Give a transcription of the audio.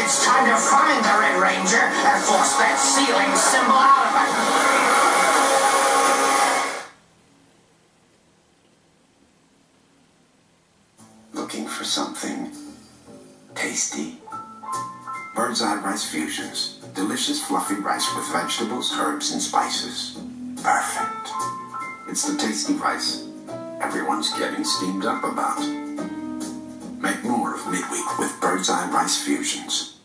It's time to find the Red Ranger and force that ceiling symbol out of it. Looking for something tasty? Bird's Eye Rice Fusions. Delicious fluffy rice with vegetables, herbs, and spices. Perfect. It's the tasty rice everyone's getting steamed up about. Make more of midweek with Bird's Eye Rice Fusions.